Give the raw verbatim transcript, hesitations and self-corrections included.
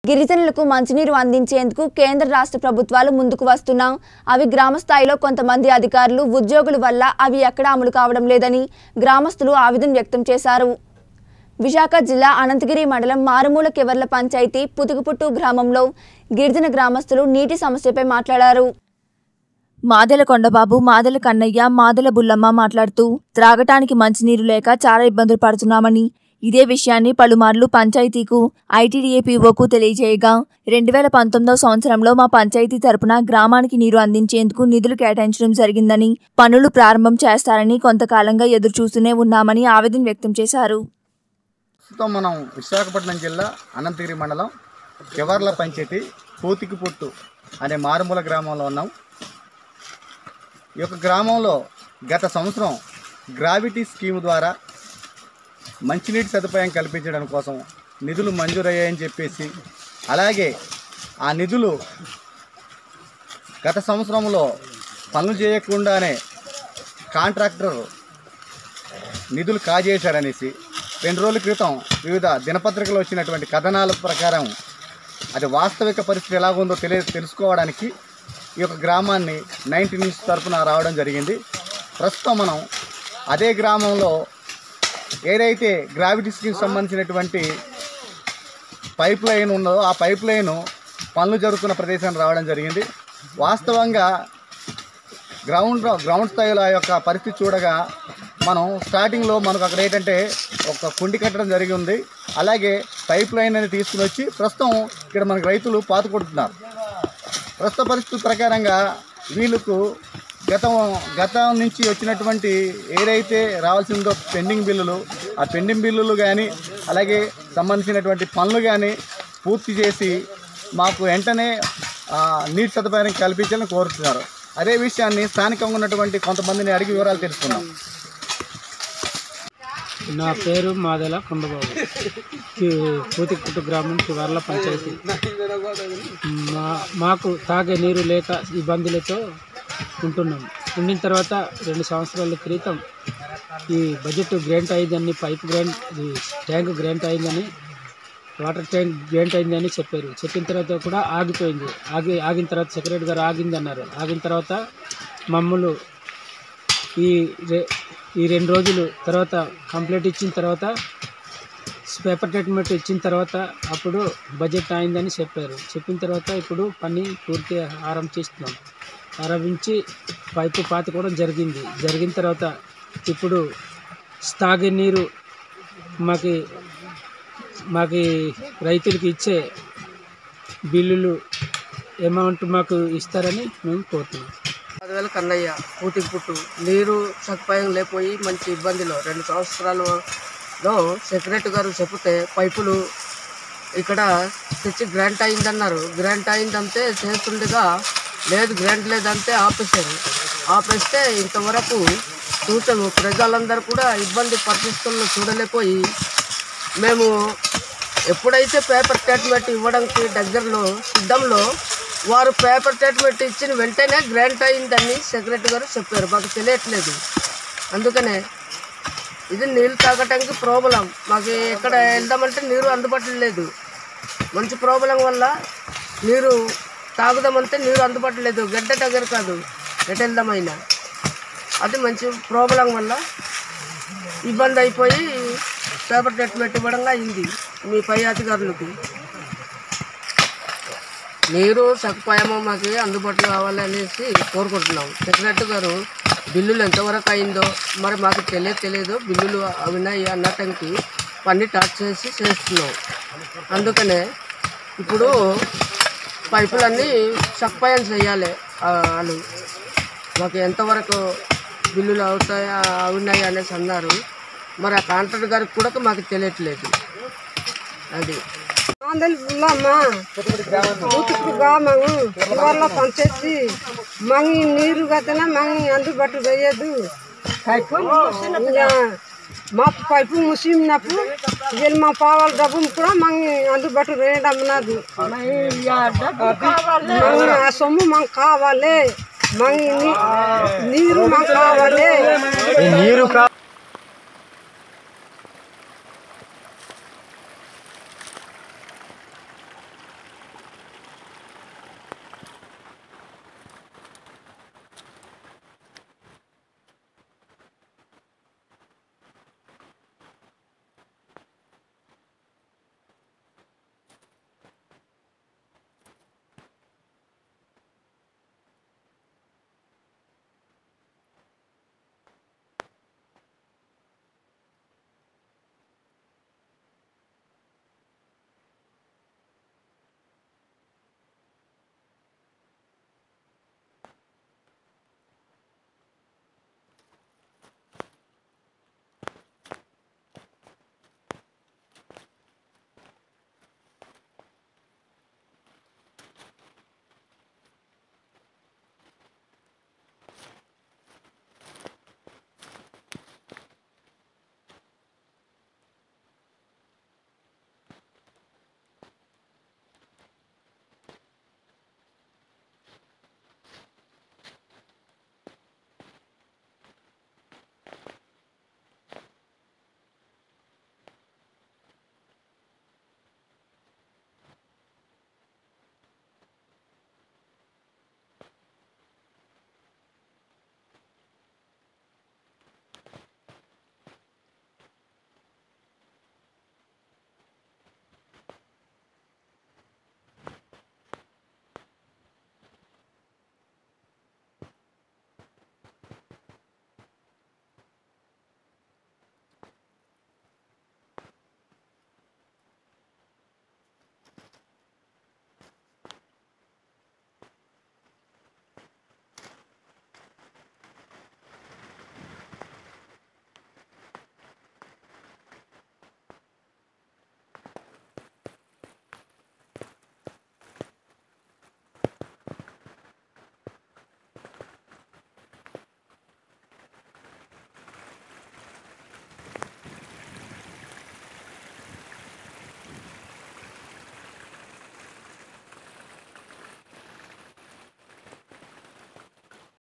గిరిజనులకు మంచినీరు అందించేందుకు కేంద్ర రాష్ట్ర ప్రభుత్వాలు ముందుకు వస్తున్నా అవి గ్రామ స్థాయిలో కొంతమంది అధికారులు ఉద్యోగుల వల్ల అవి ఎక్కడ అమలు కావడం లేదని గ్రామస్తులు ఆవేదన వ్యక్తం చేశారు। విశాఖ జిల్లా అనంతగిరి మండలం మారుమూల కెవర్ల పంచాయతీ పుతుకుపుట్టు గ్రామంలో గిరిజన గ్రామస్తులు నీటి సమస్యపై మాట్లాడారు। మాదెల కొండబాబు, మాదెల కన్నయ్య, మాదెల బుల్లమ్మ మాట్లాడుతూ త్రాగటానికి మంచినీరు లేక చాలా ఇబ్బందులు పడుతున్నామని, ఇదే విషయాన్ని పలుమార్లు పంచాయతీకు ఐటీడీఏ పీఓకు తెలియజేయగా రెండు వేల పంతొమ్మిదవ సంవత్సరంలో మా పంచాయతీ తరపున గ్రామానికి నీరు అందించేందుకు నిధులు కేటాయించడం జరిగిందని, పనులు ప్రారంభం చేస్తారని కొంతకాలంగా ఎదురు చూస్తూనే ఉన్నామని ఆవేదన వ్యక్తం చేశారు। ప్రస్తుతం మనం విశాఖపట్నం జిల్లా అనంతగిరి మండలం కెవర్ల పంచాయతీ పూతికిపుట్టు అనే మారుమూల గ్రామంలో ఉన్నాం। ఈ యొక్క గ్రామంలో గత సంవత్సరం గ్రావిటీ స్కీమ్ ద్వారా మంచినీటి సదుపాయం కల్పించడం కోసం నిధులు మంజూరయ్యాయని చెప్పేసి, అలాగే ఆ నిధులు గత సంవత్సరంలో పనులు చేయకుండానే కాంట్రాక్టర్ నిధులు కాజేశారనేసి రెండు రోజుల క్రితం వివిధ దినపత్రికలు వచ్చినటువంటి కథనాల ప్రకారం అది వాస్తవిక పరిస్థితి ఎలాగుందో తెలియ తెలుసుకోవడానికి ఈ యొక్క గ్రామాన్ని నైన్టీ న్యూస్ తరఫున రావడం జరిగింది। ప్రస్తుతం మనం అదే గ్రామంలో ఏదైతే గ్రావిటీ స్కీమ్ సంబంధించినటువంటి పైప్ లైన్ ఉందో ఆ పైప్ లైన్ పనులు జరుగుతున్న ప్రదేశానికి రావడం జరిగింది। వాస్తవంగా గ్రౌండ్ గ్రౌండ్ స్థాయిలో ఆ యొక్క పరిస్థితి చూడగా మనం స్టార్టింగ్లో మనకు అక్కడ ఏంటంటే ఒక కుండి కట్టడం జరిగి ఉంది, అలాగే పైప్ లైన్ అనేది తీసుకుని వచ్చి ప్రస్తుతం ఇక్కడ మనకు రైతులు పాత కొడుతున్నారు। ప్రస్తుత పరిస్థితి ప్రకారంగా వీళ్ళకు గతం గతం నుంచి వచ్చినటువంటి ఏదైతే రావాల్సిందో పెండింగ్ బిల్లులు, ఆ పెండింగ్ బిల్లులు కానీ అలాగే సంబంధించినటువంటి పనులు కానీ పూర్తి చేసి మాకు వెంటనే నీటి సదుపాయాన్ని కల్పించాలని కోరుతున్నారు। అదే విషయాన్ని స్థానికంగా ఉన్నటువంటి కొంతమందిని అడిగి వివరాలు తెలుసుకున్నాం। నా పేరు మాదెల కొండబాబు, పూతికుట్టు గ్రామం కెవర్ల పంచాయతీ। మా మాకు తాగే నీరు లేక ఇబ్బందులతో ఉంటున్నాం। ఉండిన తర్వాత రెండు సంవత్సరాల క్రితం ఈ బడ్జెట్ గ్రాంట్ అయిందని, పైప్ గ్రాంట్ ట్యాంక్ గ్రాంట్ అయిందని, వాటర్ ట్యాంక్ గ్రాంట్ అయిందని చెప్పారు। చెప్పిన తర్వాత కూడా ఆగిపోయింది। ఆగి ఆగిన తర్వాత సెక్రటరీ గారు ఆగింది అన్నారు। ఆగిన తర్వాత మమ్మల్ని ఈ ఈ రెండు రోజులు తర్వాత కంప్లీట్ ఇచ్చిన తర్వాత పేపర్ ట్రీట్మెంట్ ఇచ్చిన తర్వాత అప్పుడు బడ్జెట్ అయిందని చెప్పారు। చెప్పిన తర్వాత ఇప్పుడు పని పూర్తి ఆరంభిస్తున్నాం। ఆరంభించి పైపు పాతుకోవడం జరిగింది। జరిగిన తర్వాత ఇప్పుడు తాగే నీరు మాకి మాకి రైతులకి ఇచ్చే బిల్లులు అమౌంట్ మాకు ఇస్తారని మేము కోరుతున్నాం। పదివేల కన్నయ్య, పూతికిపుట్టు నీరు సదుపాయం లేకపోయి మంచి ఇబ్బందిలో రెండు సంవత్సరాలలో సెక్రటరీ గారు చెప్తే పైపులు ఇక్కడ తెచ్చి గ్రాంట్ అయిందన్నారు। గ్రాంట్ అయిందంటే చేస్తుండగా లేదు, గ్రాంట్ లేదంటే ఆపేశారు। ఆపేస్తే ఇంతవరకు చూసాము, ప్రజలందరూ కూడా ఇబ్బంది పరిస్థితులను చూడలేకపోయి మేము ఎప్పుడైతే పేపర్ స్టేట్మెంట్ ఇవ్వడానికి దగ్గరలో సిద్ధంలో వారు పేపర్ స్టేట్మెంట్ ఇచ్చిన వెంటనే గ్రాంట్ అయిందని సెక్రటరీ గారు చెప్పారు। మాకు తెలియట్లేదు, అందుకనే ఇది నీళ్ళు తాగటానికి ప్రాబ్లం, మాకు ఎక్కడ వెళ్దామంటే నీరు అందుబాటులో లేదు। మంచి ప్రాబ్లం వల్ల నీరు తాగుదామంటే నీరు అందుబాటులో లేదు, గడ్డ దగ్గర కాదు ఎటు వెళ్దామైనా అది మంచి ప్రాబ్లం వల్ల ఇబ్బంది అయిపోయి పేపర్ స్టేట్మెంట్ ఇవ్వడంగా అయింది మీ పై అధికారులకి। నీరు సదుపాయము మాకు అందుబాటులో కావాలి అనేసి కోరుకుంటున్నాం। సెక్రటరీ గారు బిల్లులు ఎంతవరకు అయిందో మరి మాకు తెలియదు తెలియదు బిల్లులు అవినాయి అన్నటానికి పని టార్చ్ చేసి చేస్తున్నాం। అందుకనే ఇప్పుడు పైపులన్నీ సదుపాయం చేయాలి వాళ్ళు, మాకు ఎంతవరకు బిల్లులు అవుతాయా అవునాయి అనేసి అన్నారు। మరి ఆ కాంట్రాక్టర్ గారికి కూడా మాకు తెలియట్లేదు। అది కెవర్ల పంచాయతీ మంగి నీరు గతన మంగి అందుబాటు చేయదు। మా పైపు ముసినప్పుడు వీళ్ళు మా పావాల డబ్బు కూడా మంగి అందుబాటు వేయడం ఉన్నది। ఆ సొమ్ము మాకు కావాలి, మంగి నీరు మాకు కావాలి।